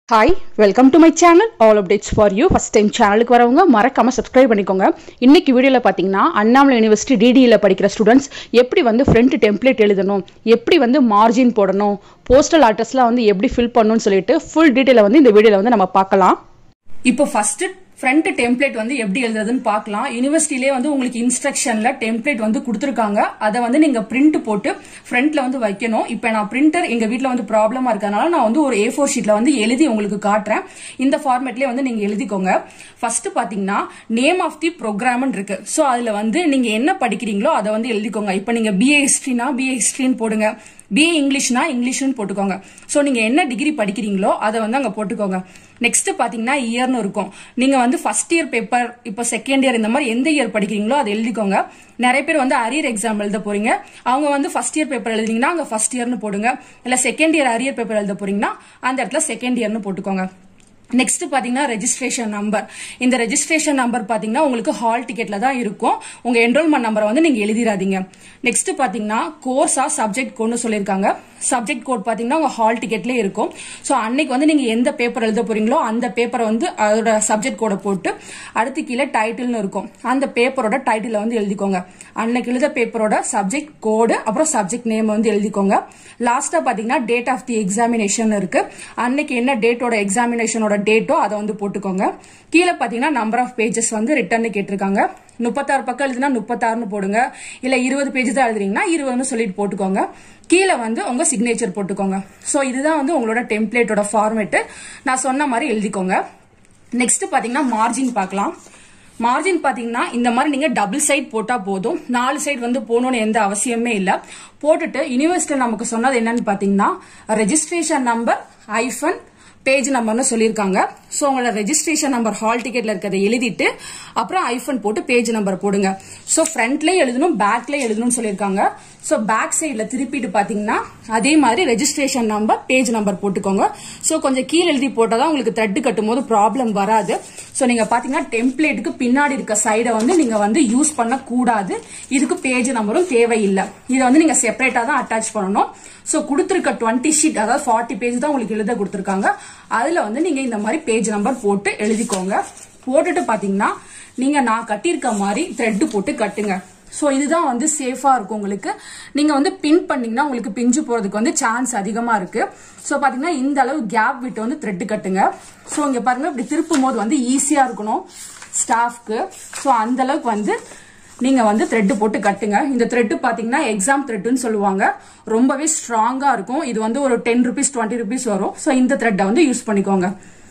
Hi, welcome to my channel. All updates for you. First time channel க்கு வரவங்க மறக்காம subscribe பண்ணிக்கோங்க. இன்னைக்கு வீடியோல பாத்தீங்கன்னா அண்ணாமலை யுனிவர்சிட்டி DDல படிக்கிற ஸ்டூடண்ட்ஸ் எப்படி front template எழுதணும், எப்படி margin போடணும், postal addressல எப்படி fill பண்ணனும்னு சொல்லிட்டு full detail இந்த வீடியோல நம்ம பார்க்கலாம். இப்போ first front template எப்படி எழுதுறதுன்னு பார்க்கலாம். யுனிவர்சிட்டிலே உங்களுக்கு இன்ஸ்ட்ரக்ஷன்ல டெம்ப்ளேட் கொடுத்திருக்காங்க. அத நீங்க பிரிண்ட் போட்டு ஃப்ரண்ட்ல வைக்கணும். இப்போ நான் பிரிண்டர் எங்க வீட்ல ப்ராப்ளமா இருக்கனால நான் ஒரு A4 ஷீட்ல எழுதி உங்களுக்கு காட்றேன். இந்த ஃபார்மட்லயே நீங்க எழுதிக்கோங்க. ஃபர்ஸ்ட் பாத்தீங்கன்னா நேம் ஆஃப் தி ப்ரோக்ராம்னு இருக்கு. சோ அதுல நீங்க என்ன படிக்கிறீங்களோ அத எழுதிக்கோங்க. இப்போ நீங்க BA ஹிஸ்டரினா BA ஹிஸ்டரின்னு போடுங்க. BA இங்கிலீஷ்னா இங்கிலீஷ்னு போட்டுக்கோங்க. சோ நீங்க என்ன டிகிரி படிக்கிறீங்களோ அத அங்க போட்டுக்கோங்க. நெக்ஸ்ட் பாத்தீங்கன்னா இயர்னு இருக்கும். நீங்க ஃபர்ஸ்ட் இயர் பேப்பர், இப்போ செகண்ட் இயர் இந்த மாதிரி எந்த இயர் படிக்கிறீங்களோ அதை எழுதிக்கோங்க. நிறைய பேர் அரியர் எக்ஸாம் எழுத போறீங்க. அவங்க ஃபர்ஸ்ட் இயர் பேப்பர் எழுதினீங்கன்னா அங்க ஃபர்ஸ்ட் இயர்னு போடுங்க. இல்ல செகண்ட் இயர் அரியர் பேப்பர் எழுத போறீங்கன்னா அந்த இடத்துல செகண்ட் இயர்னு போட்டுக்கோங்க. நெக்ஸ்ட் பாத்தீங்கன்னா ரெஜிஸ்ட்ரேஷன் நம்பர். இந்த ரெஜிஸ்ட்ரேஷன் நம்பர் பாத்தீங்கன்னா உங்களுக்கு ஹால் டிக்கெட்ல தான் இருக்கும். உங்க என்ரோல்மெண்ட் நம்பரை நீங்க எழுதிராதீங்க. நெக்ஸ்ட் பாத்தீங்கன்னா கோர்ஸா சப்ஜெக்ட் கோட்னு சொல்லிருக்காங்க. சப்ஜெக்ட் கோட் பாத்தீங்கன்னா உங்க ஹால் டிக்கெட்லயே இருக்கும். சோ அன்னைக்கு நீங்க எந்த பேப்பர் எழுத போறீங்களோ அந்த பேப்பரை அதோட சப்ஜெக்ட் கோட போட்டு அடுத்து கீழே டைட்டில்னு இருக்கும். அந்த பேப்பரோட டைட்டில எழுதிக்கோங்க. அன்னைக்கு எழுத பேப்பரோட சப்ஜெக்ட் கோடு அப்புறம் சப்ஜெக்ட் நேம் எழுதிக்கோங்க. லாஸ்டா பாத்தீங்கன்னா டேட் ஆஃப் தி எக்ஸாமினேஷன் இருக்கு. அன்னைக்கு என்ன டேட்டோட எக்ஸாமினேஷனோட டேட்டோ அதை போட்டுக்கோங்க. கீழே பாத்தீங்கன்னா நம்பர் ஆஃப் பேஜஸ் ரிட்டர்ன் கேட்டிருக்காங்க. 36 பக்கம் எழுதுனா 36னு போடுங்க. இல்ல 20 பேஜ் தான் எழுதுறீங்கன்னா 20னு சொல்லிட்டு போட்டுக்கோங்க. கீழே உங்க சிக்னேச்சர் போட்டுக்கோங்க. சோ இதுதான் உங்களோட டெம்ப்ளேட்டோட ஃபார்மேட். நான் சொன்ன மாதிரி எழுதிக்கோங்க. நெக்ஸ்ட் பாத்தீங்கன்னா மார்ஜின் பார்க்கலாம். மார்ஜின் பாத்தீங்கன்னா இந்த மாதிரி நீங்க டபுள் சைட் போட்டா போதும். 4 சைட் போகணும்னு எந்த அவசியமே இல்ல. போட்டுட்டு யுனிவர்சிட்டி நமக்கு சொன்னது என்னன்னு பாத்தீங்கன்னா ரெஜிஸ்ட்ரேஷன் நம்பர் ஐஃபன் பேஜ் நம்பர்னு சொல்லிருக்காங்க. சோ உங்களோட ரெஜிஸ்ட்ரேஷன் நம்பர் ஹால் டிக்கெட்ல இருக்கிறத எழுதிட்டு அப்புறம் ஐஃபன் போட்டு பேஜ் நம்பர் போடுங்க. சோ ஃப்ரண்ட்லயே எழுதணும், பேக்லயே எழுதணும்னு சொல்லிருக்காங்க. சோ பேக் சைட்ல திருப்பிட்டு பாத்தீங்கன்னா அதே மாதிரி ரெஜிஸ்ட்ரேஷன் நம்பர் பேஜ் நம்பர் போட்டுக்கோங்க. சோ கொஞ்சம் கீழே எழுதி போட்டாதான் உங்களுக்கு த்ரெட் கட்டும் போது ப்ராப்ளம் வராது. சோ நீங்க பாத்தீங்கன்னா டெம்ப்ளேட்டுக்கு பின்னாடி இருக்க சைடை நீங்க யூஸ் பண்ண கூடாது. இதுக்கு பேஜ் நம்பரும் தேவையில்லை. இதை நீங்க செப்பரேட்டா தான் அட்டாச் பண்ணணும். சோ கொடுத்திருக்க 20 ஷீட் அதாவது 40 பேஜ் தான் உங்களுக்கு எழுத கொடுத்திருக்காங்க. அதுல நீங்க இந்த மாதிரி பேஜ் நம்பர் போட்டு எழுதிக்கோங்க. போட்டுட்டு பாத்தீங்கன்னா நீங்க நான் கட்டியிருக்க மாதிரி த்ரெட் போட்டு கட்டுங்க. சோ இதுதான் சேஃபா இருக்கும் உங்களுக்கு. நீங்க பின் பண்ணீங்கன்னா உங்களுக்கு பிஞ்சு போறதுக்கு சான்ஸ் அதிகமா இருக்கு. சோ பாத்தீங்கன்னா இந்த அளவு கேப் விட்டு த்ரெட் கட்டுங்க. சோ இங்க பாருங்க இப்படி திருப்பும் போது ஈஸியா இருக்கணும் ஸ்டாஃப்க்கு. சோ அந்த அளவுக்கு நீங்க த்ரெட் போட்டு கட்டுங்க. இந்த த்ரெட் பாத்தீங்கன்னா எக்ஸாம் த்ரெட்னு சொல்லுவாங்க. ரொம்பவே ஸ்ட்ராங்கா இருக்கும். இது ஒரு 10 ரூபீஸ் 20 ரூபீஸ் வரும். சோ இந்த த்ரெட்டை யூஸ் பண்ணிக்கோங்க.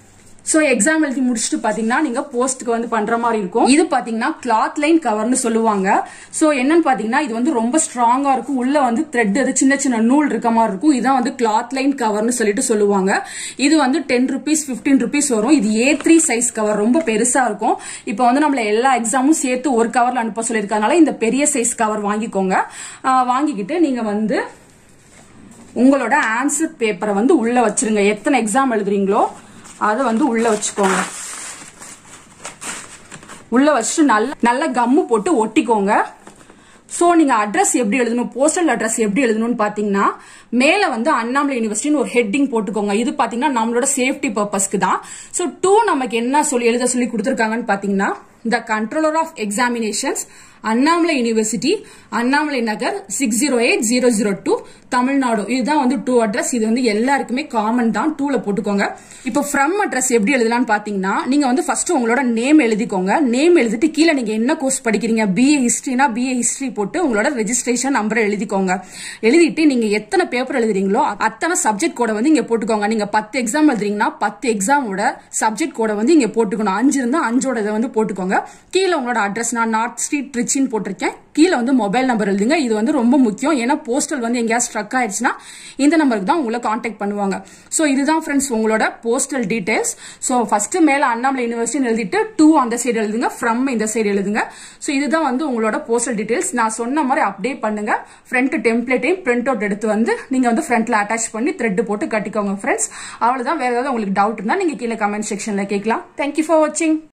சோ எக்ஸாம் எழுதி முடிச்சுட்டு பாத்தீங்கன்னா நீங்க போஸ்ட்க்கு பண்ற மாதிரி இருக்கும். இது பாத்தீங்கன்னா கிளாத் லைன் கவர்னு சொல்லுவாங்க. சோ என்னன்னு பாத்தீங்கன்னா இது ரொம்ப ஸ்ட்ராங்கா இருக்கும். உள்ள த்ரெட் சின்ன சின்ன நூல் இருக்க மாதிரி இருக்கும். இதான் கிளாத் லைன் கவர்னு சொல்லிட்டு சொல்லுவாங்க. இது 10 ரூபீஸ் 15 ரூபீஸ் வரும். இது A3 சைஸ் கவர், ரொம்ப பெருசா இருக்கும். இப்போ நம்மள எல்லா எக்ஸாமும் சேர்த்து ஒரு கவர்ல அனுப்ப சொல்லிருக்கனால இந்த பெரிய சைஸ் கவர் வாங்கிக்கோங்க. வாங்கிக்கிட்டு நீங்க உங்களோட ஆன்சர் பேப்பரை உள்ள வச்சிருங்க. எத்தனை எக்ஸாம் எழுதுறீங்களோ அதை உள்ள வச்சுக்கோங்க. உள்ள வச்சுட்டு நல்ல கம்மு போட்டு ஒட்டிக்கோங்க. சோ நீங்க அட்ரஸ் எப்படி எழுதணும், போஸ்டல் அட்ரஸ் எப்படி எழுதணும்னு பாத்தீங்கன்னா மேல அண்ணாமலை யூனிவர்சிட்டின்னு ஒரு ஹெட்டிங் போட்டுக்கோங்க. இது பாத்தீங்கன்னா நம்மளோட சேஃப்டி பர்பஸ்க்கு தான். சோ 2 நமக்கு என்ன எழுத சொல்லி கொடுத்திருக்காங்கன்னு பாத்தீங்கன்னா the controller of examinations Annamalai university Annamalai Nagar 608002 Tamil Nadu. இதுதான் 2 அட்ரஸ். இது எல்லாருக்குமே காமன் தான். 2ல போட்டுக்கோங்க. இப்போ ஃப்ரம் அட்ரஸ் எப்படி எழுதலாம்னு பாத்தீங்கன்னா நீங்க ஃபர்ஸ்ட் உங்களோட நேம் எழுதிக்கோங்க. நேம் எழுதிட்டு கீழே நீங்க என்ன கோர்ஸ் படிக்கிறீங்க, BA ஹிஸ்டரினா BA ஹிஸ்டரி போட்டு உங்களோட ரெஜிஸ்ட்ரேஷன் நம்பரை எழுதிக்கோங்க. எழுதிட்டு நீங்க எத்தனை பேப்பர் எழுதுறீங்களோ அத்தனை சப்ஜெக்ட் கோட இங்க போட்டுக்கோங்க. நீங்க 10 எக்ஸாம் எழுதுறீங்கன்னா 10 எக்ஸாமோட சப்ஜெக்ட் கோட இங்க போட்டுக்கணும். 5 இருந்தா 5ஓட இதை போட்டுக்கோங்க. கீழே உங்களோட அட்ரஸ் நான் நார்த் ஸ்ட்ரீட் ட்ரிச்சின்னு போட்டிருக்கேன். கீழே மொபைல் நம்பர் எழுதுங்க. இது ரொம்ப முக்கியம். ஏன்னா போஸ்டல் எங்கேயா ஸ்ட்ரக் ஆயிடுச்சுன்னா இந்த நம்பருக்கு தான் உங்களை கான்டாக்ட் பண்ணுவாங்க. சோ இதுதான் ஃப்ரெண்ட்ஸ் உங்களோட போஸ்டல் டீடைல்ஸ். சோ ஃபர்ஸ்ட் மேல அண்ணாமலை யூனிவர்சிட்டி எழுதிட்டு 2 அந்த சைடு எழுதுங்க, ஃப்ரம் இந்த சைடு எழுதுங்க. சோ இதுதான் உங்களோட போஸ்டல் டீடைல்ஸ். நான் சொன்ன மாதிரி அப்டேட் பண்ணுங்க. ஃப்ரண்ட் டெம்ப்ளேட்டையும் பிரிண்ட் அவுட் எடுத்து நீங்க ஃப்ரண்ட்ல அட்டாச் பண்ணி த்ரெட் போட்டு கட்டிக்கோங்க ஃப்ரெண்ட்ஸ். அவ்வளவுதான். வேற ஏதாவது உங்களுக்கு டவுட் இருந்தா நீங்க கீழே கமெண்ட் செக்ஷன்ல கேட்கலாம். தேங்க்யூ ஃபார் வாட்சிங்.